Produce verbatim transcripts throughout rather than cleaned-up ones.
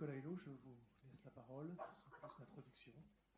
Nicolas Hulot, je vous laisse la parole sur cette introduction.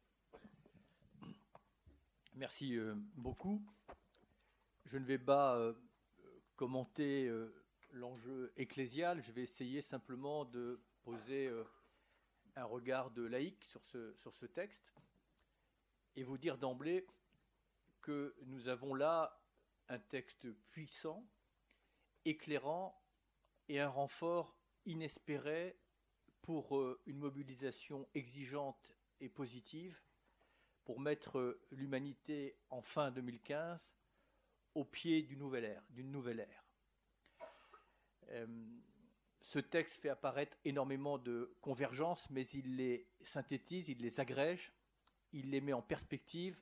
Merci euh, beaucoup. Je ne vais pas euh, commenter euh, l'enjeu ecclésial, je vais essayer simplement de poser euh, un regard de laïc sur ce, sur ce texte et vous dire d'emblée que nous avons là un texte puissant, éclairant et un renfort inespéré pour euh, une mobilisation exigeante et positive pour mettre l'humanité en fin deux mille quinze au pied d'une nouvelle ère. D'une nouvelle ère. Euh, ce texte fait apparaître énormément de convergences, mais il les synthétise, il les agrège, il les met en perspective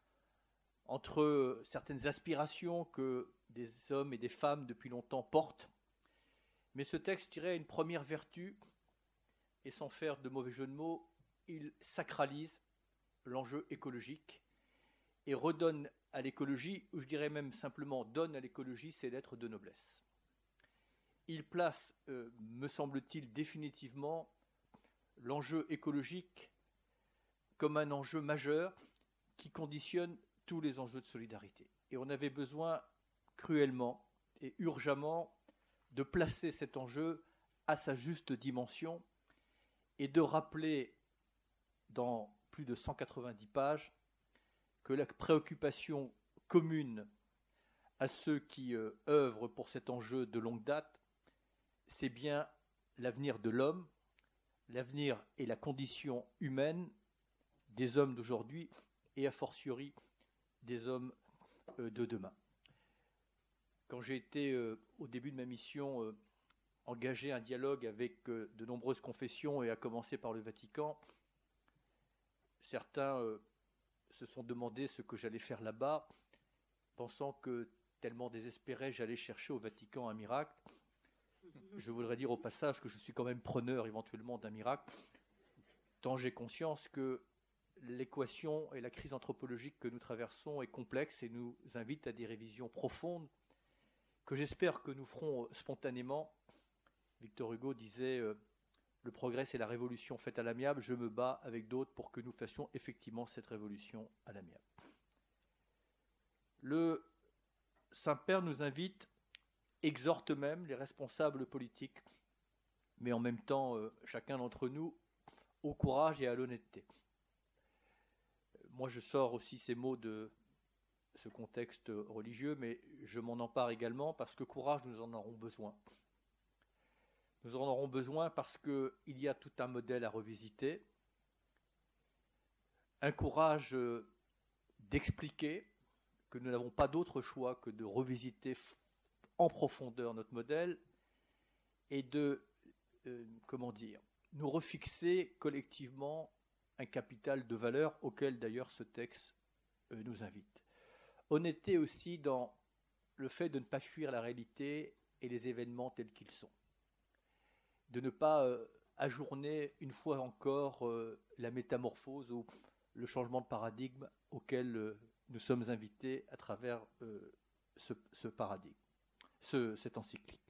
entre certaines aspirations que des hommes et des femmes depuis longtemps portent. Mais ce texte tirait une première vertu, et sans faire de mauvais jeu de mots, il sacralise l'enjeu écologique et redonne à l'écologie, ou je dirais même simplement donne à l'écologie ses lettres de noblesse. Il place, euh, me semble-t-il, définitivement l'enjeu écologique comme un enjeu majeur qui conditionne tous les enjeux de solidarité. Et on avait besoin cruellement et urgemment de placer cet enjeu à sa juste dimension et de rappeler dans plus de cent quatre-vingt-dix pages que la préoccupation commune à ceux qui euh, œuvrent pour cet enjeu de longue date, c'est bien l'avenir de l'homme, l'avenir et la condition humaine des hommes d'aujourd'hui et a fortiori des hommes euh, de demain. Quand j'ai été euh, au début de ma mission euh, engagé un dialogue avec euh, de nombreuses confessions et à commencer par le Vatican, certains euh, se sont demandé ce que j'allais faire là-bas, pensant que, tellement désespéré, j'allais chercher au Vatican un miracle. Je voudrais dire au passage que je suis quand même preneur éventuellement d'un miracle, tant j'ai conscience que l'équation et la crise anthropologique que nous traversons est complexe et nous invite à des révisions profondes que j'espère que nous ferons spontanément. Victor Hugo disait euh, « Le progrès, c'est la révolution faite à l'amiable. Je me bats avec d'autres pour que nous fassions effectivement cette révolution à l'amiable. » Le Saint-Père nous invite, exhorte même les responsables politiques, mais en même temps, euh, chacun d'entre nous, au courage et à l'honnêteté. Moi, je sors aussi ces mots de ce contexte religieux, mais je m'en empare également parce que courage, nous en aurons besoin. Nous en aurons besoin parce qu'il y a tout un modèle à revisiter, un courage d'expliquer que nous n'avons pas d'autre choix que de revisiter en profondeur notre modèle et de, euh, comment dire, nous refixer collectivement un capital de valeurs auquel d'ailleurs ce texte euh, nous invite. Honnêteté aussi dans le fait de ne pas fuir la réalité et les événements tels qu'ils sont. De ne pas euh, ajourner une fois encore euh, la métamorphose ou le changement de paradigme auquel euh, nous sommes invités à travers euh, ce, ce paradigme, ce, cette encyclique.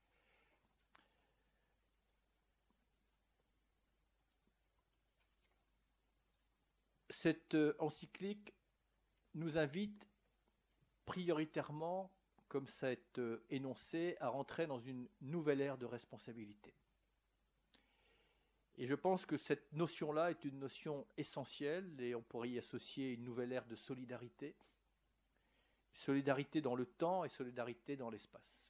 Cette euh, encyclique nous invite prioritairement, comme ça est euh, énoncé, à rentrer dans une nouvelle ère de responsabilité. Et je pense que cette notion-là est une notion essentielle et on pourrait y associer une nouvelle ère de solidarité. Solidarité dans le temps et solidarité dans l'espace.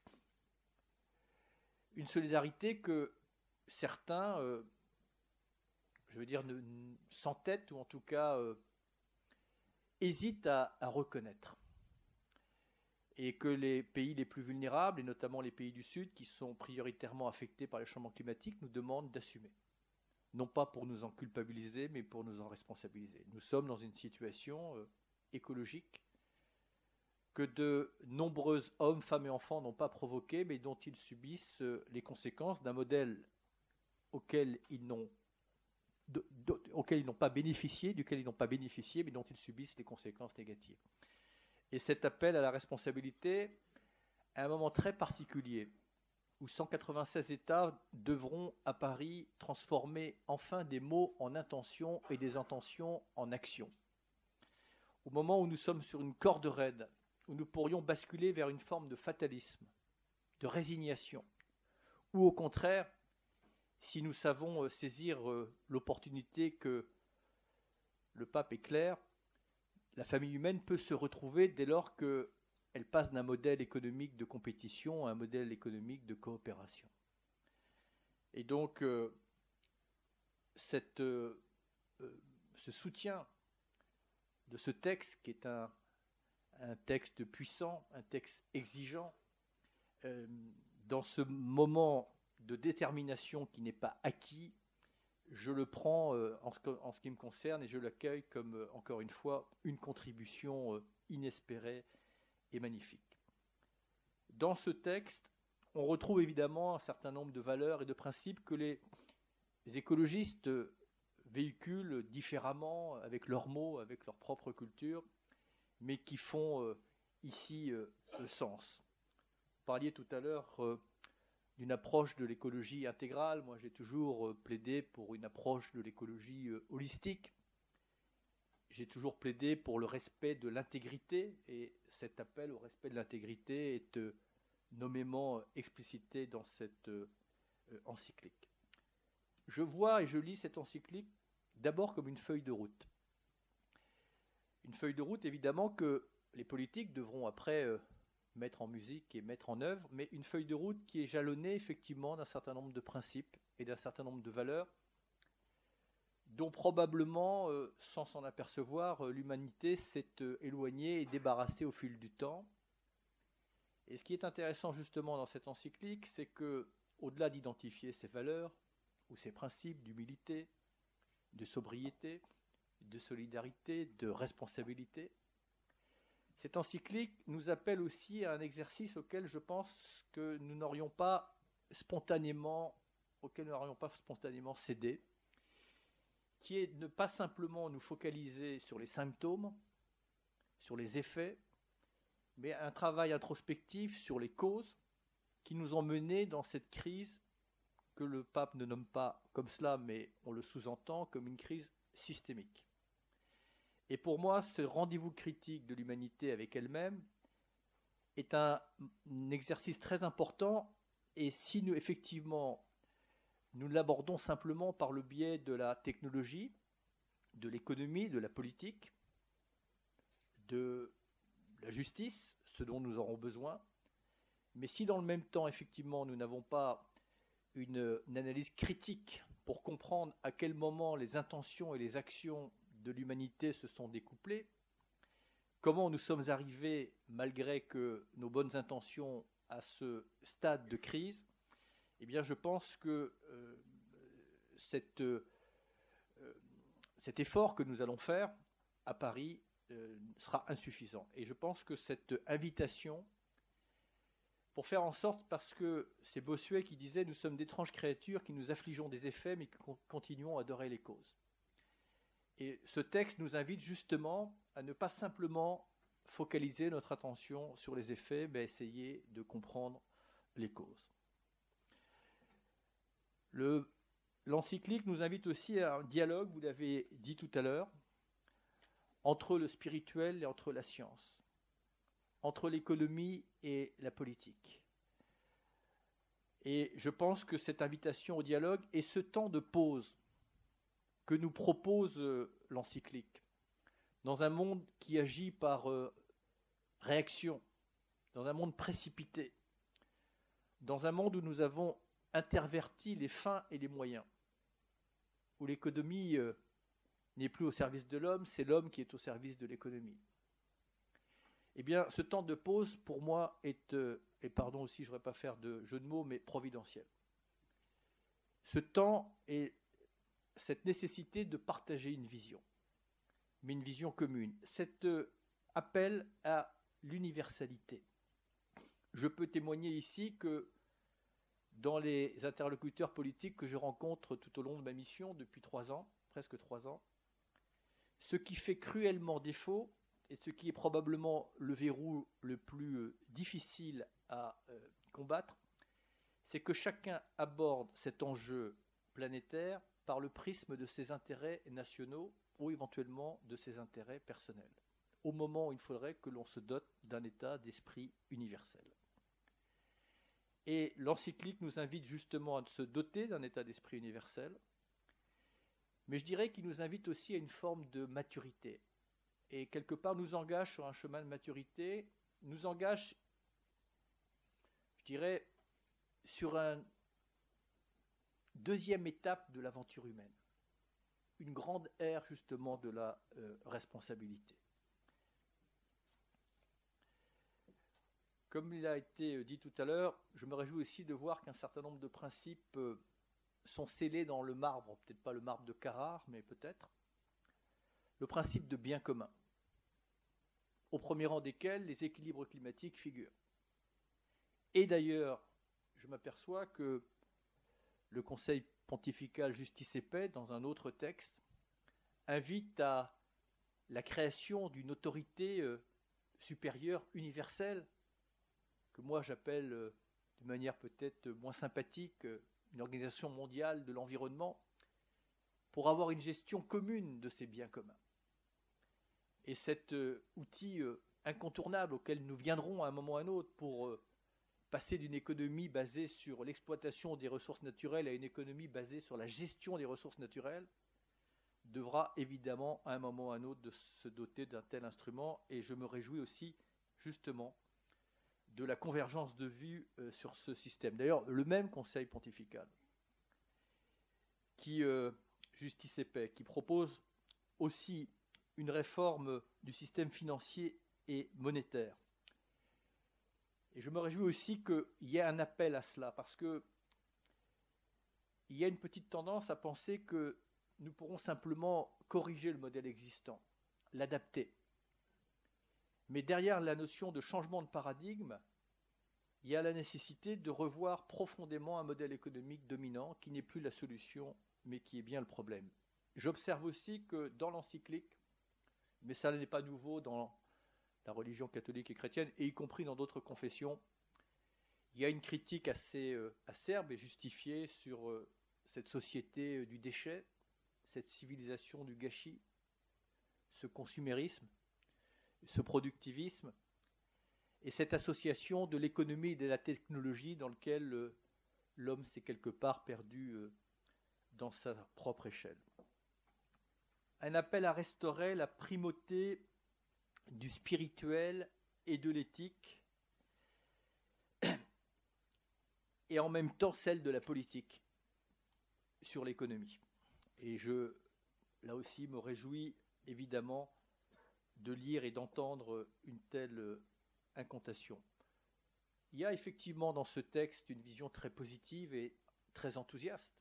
Une solidarité que certains, euh, je veux dire, s'entêtent ou en tout cas euh, hésitent à, à reconnaître. Et que les pays les plus vulnérables, et notamment les pays du Sud, qui sont prioritairement affectés par les changements climatiques, nous demandent d'assumer. Non pas pour nous en culpabiliser, mais pour nous en responsabiliser. Nous sommes dans une situation euh, écologique que de nombreux hommes, femmes et enfants n'ont pas provoqué, mais dont ils subissent euh, les conséquences d'un modèle auquel ils n'ont de, de, auquel ils n'ont pas bénéficié, duquel ils n'ont pas bénéficié, mais dont ils subissent les conséquences négatives. Et cet appel à la responsabilité, à un moment très particulier, où cent quatre-vingt-seize États devront à Paris transformer enfin des mots en intentions et des intentions en actions. Au moment où nous sommes sur une corde raide, où nous pourrions basculer vers une forme de fatalisme, de résignation, ou au contraire, si nous savons saisir l'opportunité que le pape éclaire, la famille humaine peut se retrouver dès lors qu'elle passe d'un modèle économique de compétition à un modèle économique de coopération. Et donc, euh, cette, euh, ce soutien de ce texte, qui est un, un texte puissant, un texte exigeant, euh, dans ce moment de détermination qui n'est pas acquis, je le prends euh, en, ce, en ce qui me concerne et je l'accueille comme, euh, encore une fois, une contribution euh, inespérée et magnifique. Dans ce texte, on retrouve évidemment un certain nombre de valeurs et de principes que les, les écologistes véhiculent différemment, avec leurs mots, avec leur propre culture, mais qui font euh, ici euh, le sens. Vous parliez tout à l'heure euh, d'une approche de l'écologie intégrale. Moi, j'ai toujours euh, plaidé pour une approche de l'écologie euh, holistique. J'ai toujours plaidé pour le respect de l'intégrité, et cet appel au respect de l'intégrité est euh, nommément explicité dans cette euh, encyclique. Je vois et je lis cette encyclique d'abord comme une feuille de route. Une feuille de route, évidemment, que les politiques devront après euh, mettre en musique et mettre en œuvre, mais une feuille de route qui est jalonnée effectivement d'un certain nombre de principes et d'un certain nombre de valeurs dont probablement, euh, sans s'en apercevoir, euh, l'humanité s'est euh, éloignée et débarrassée au fil du temps. Et ce qui est intéressant justement dans cette encyclique, c'est que, au-delà d'identifier ces valeurs ou ces principes d'humilité, de sobriété, de solidarité, de responsabilité, cette encyclique nous appelle aussi à un exercice auquel je pense que nous n'aurions pas spontanément, auquel nous n'aurions pas spontanément cédé, qui est de ne pas simplement nous focaliser sur les symptômes, sur les effets, mais un travail introspectif sur les causes qui nous ont menés dans cette crise que le pape ne nomme pas comme cela, mais on le sous-entend comme une crise systémique. Et pour moi, ce rendez-vous critique de l'humanité avec elle-même est un, un exercice très important, et si nous, effectivement, nous l'abordons simplement par le biais de la technologie, de l'économie, de la politique, de la justice, ce dont nous aurons besoin, mais si dans le même temps, effectivement, nous n'avons pas une, une analyse critique pour comprendre à quel moment les intentions et les actions de l'humanité se sont découplées, comment nous sommes arrivés, malgré que nos bonnes intentions, à ce stade de crise, eh bien, je pense que euh, cette, euh, cet effort que nous allons faire à Paris euh, sera insuffisant. Et je pense que cette invitation, pour faire en sorte, parce que c'est Bossuet qui disait « Nous sommes d'étranges créatures qui nous affligeons des effets, mais qui continuons à adorer les causes ». Et ce texte nous invite justement à ne pas simplement focaliser notre attention sur les effets, mais à essayer de comprendre les causes. Le, l'encyclique nous invite aussi à un dialogue, vous l'avez dit tout à l'heure, entre le spirituel et entre la science, entre l'économie et la politique. Et je pense que cette invitation au dialogue et ce temps de pause que nous propose l'encyclique, dans un monde qui agit par euh, réaction, dans un monde précipité, dans un monde où nous avons interverti les fins et les moyens, où l'économie euh, n'est plus au service de l'homme, c'est l'homme qui est au service de l'économie. Eh bien, ce temps de pause, pour moi, est, euh, et pardon aussi, je ne voudrais pas faire de jeu de mots, mais providentiel. Ce temps est cette nécessité de partager une vision, mais une vision commune, cet euh, appel à l'universalité. Je peux témoigner ici que dans les interlocuteurs politiques que je rencontre tout au long de ma mission depuis trois ans, presque trois ans, ce qui fait cruellement défaut et ce qui est probablement le verrou le plus euh, difficile à euh, combattre, c'est que chacun aborde cet enjeu planétaire par le prisme de ses intérêts nationaux ou éventuellement de ses intérêts personnels, au moment où il faudrait que l'on se dote d'un état d'esprit universel. Et l'encyclique nous invite justement à se doter d'un état d'esprit universel, mais je dirais qu'il nous invite aussi à une forme de maturité, et quelque part nous engage sur un chemin de maturité, nous engage, je dirais, sur une deuxième étape de l'aventure humaine, une grande ère justement de la euh, responsabilité. Comme il a été dit tout à l'heure, je me réjouis aussi de voir qu'un certain nombre de principes euh, sont scellés dans le marbre, peut-être pas le marbre de Carrare, mais peut-être, le principe de bien commun, au premier rang desquels les équilibres climatiques figurent. Et d'ailleurs, je m'aperçois que le Conseil pontifical Justice et Paix, dans un autre texte, invite à la création d'une autorité euh, supérieure universelle, que moi j'appelle euh, de manière peut-être moins sympathique euh, une organisation mondiale de l'environnement, pour avoir une gestion commune de ces biens communs. Et cet euh, outil euh, incontournable auquel nous viendrons à un moment ou à un autre pour euh, passer d'une économie basée sur l'exploitation des ressources naturelles à une économie basée sur la gestion des ressources naturelles, devra évidemment à un moment ou à un autre de se doter d'un tel instrument, et je me réjouis aussi justement de la convergence de vues euh, sur ce système. D'ailleurs, le même Conseil pontifical qui, euh, Justice et Paix, qui propose aussi une réforme du système financier et monétaire. Et je me réjouis aussi qu'il y ait un appel à cela, parce que il y a une petite tendance à penser que nous pourrons simplement corriger le modèle existant, l'adapter. Mais derrière la notion de changement de paradigme, il y a la nécessité de revoir profondément un modèle économique dominant qui n'est plus la solution, mais qui est bien le problème. J'observe aussi que dans l'encyclique, mais ça n'est pas nouveau dans la religion catholique et chrétienne, et y compris dans d'autres confessions, il y a une critique assez euh, acerbe et justifiée sur euh, cette société euh, du déchet, cette civilisation du gâchis, ce consumérisme, ce productivisme, et cette association de l'économie et de la technologie dans laquelle euh, l'homme s'est quelque part perdu euh, dans sa propre échelle. Un appel à restaurer la primauté du spirituel et de l'éthique, et en même temps celle de la politique sur l'économie. Et je, là aussi, me réjouis évidemment de lire et d'entendre une telle incantation. Il y a effectivement dans ce texte une vision très positive et très enthousiaste.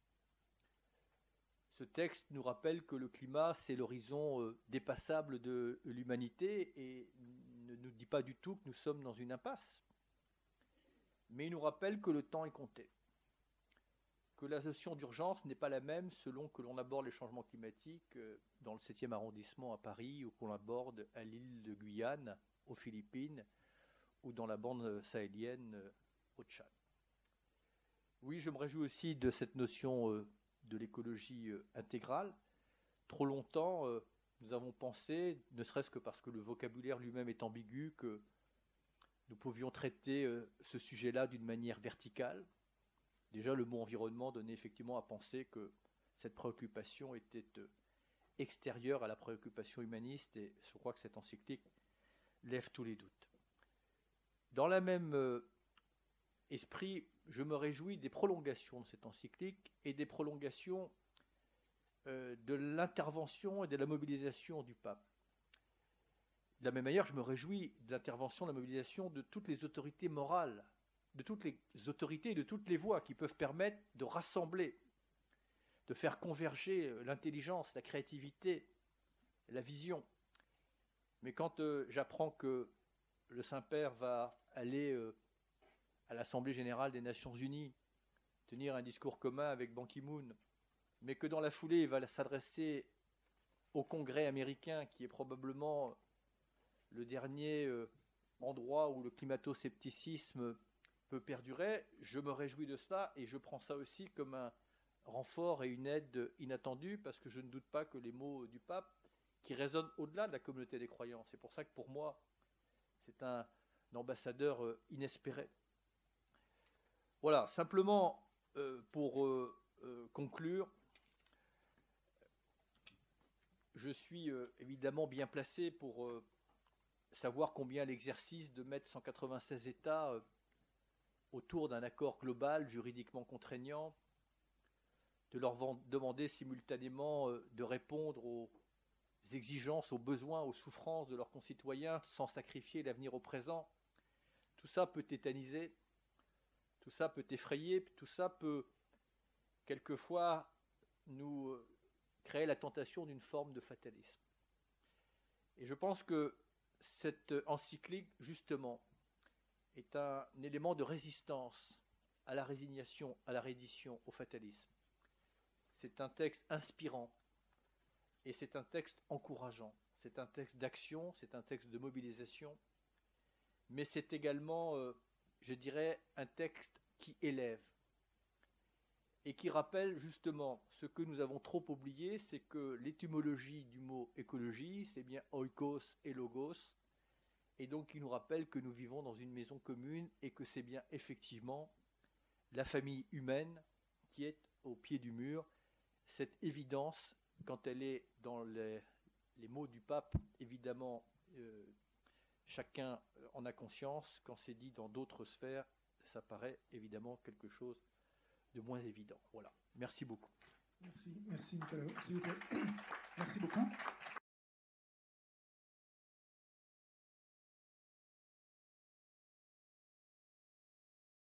Ce texte nous rappelle que le climat, c'est l'horizon euh, dépassable de l'humanité et ne nous dit pas du tout que nous sommes dans une impasse. Mais il nous rappelle que le temps est compté, que la notion d'urgence n'est pas la même selon que l'on aborde les changements climatiques euh, dans le septième arrondissement à Paris ou qu'on l'aborde à l'île de Guyane, aux Philippines, ou dans la bande sahélienne euh, au Tchad. Oui, je me réjouis aussi de cette notion euh, de l'écologie euh, intégrale. Trop longtemps, euh, nous avons pensé, ne serait-ce que parce que le vocabulaire lui-même est ambigu, que nous pouvions traiter euh, ce sujet-là d'une manière verticale. Déjà, le mot environnement donnait effectivement à penser que cette préoccupation était euh, extérieure à la préoccupation humaniste, et je crois que cette encyclique lève tous les doutes. Dans le même euh, esprit, je me réjouis des prolongations de cette encyclique et des prolongations euh, de l'intervention et de la mobilisation du pape. De la même manière, je me réjouis de l'intervention, de la mobilisation de toutes les autorités morales, de toutes les autorités et de toutes les voix qui peuvent permettre de rassembler, de faire converger l'intelligence, la créativité, la vision. Mais quand euh, j'apprends que le Saint-Père va aller euh, à l'Assemblée générale des Nations Unies, tenir un discours commun avec Ban Ki-moon, mais que dans la foulée, il va s'adresser au Congrès américain, qui est probablement le dernier euh, endroit où le climato-scepticisme peut perdurer. Je me réjouis de cela et je prends ça aussi comme un renfort et une aide inattendue, parce que je ne doute pas que les mots du pape, qui résonnent au-delà de la communauté des croyants, c'est pour ça que pour moi, c'est un ambassadeur inespéré. Voilà, simplement euh, pour euh, euh, conclure, je suis euh, évidemment bien placé pour euh, savoir combien l'exercice de mettre cent quatre-vingt-seize États euh, autour d'un accord global juridiquement contraignant, de leur demander simultanément euh, de répondre aux exigences, aux besoins, aux souffrances de leurs concitoyens sans sacrifier l'avenir au présent, tout ça peut tétaniser, tout ça peut effrayer, tout ça peut quelquefois nous euh, créer la tentation d'une forme de fatalisme. Et je pense que cette encyclique, justement, est un élément de résistance à la résignation, à la reddition, au fatalisme. C'est un texte inspirant et c'est un texte encourageant. C'est un texte d'action, c'est un texte de mobilisation, mais c'est également, euh, je dirais, un texte qui élève et qui rappelle justement ce que nous avons trop oublié, c'est que l'étymologie du mot écologie, c'est bien oikos et logos, et donc il nous rappelle que nous vivons dans une maison commune et que c'est bien effectivement la famille humaine qui est au pied du mur. Cette évidence, quand elle est dans les, les mots du pape, évidemment, euh, chacun en a conscience. Quand c'est dit dans d'autres sphères, ça paraît évidemment quelque chose de moins évident. Voilà. Merci beaucoup. Merci, merci Nicolas. Merci beaucoup.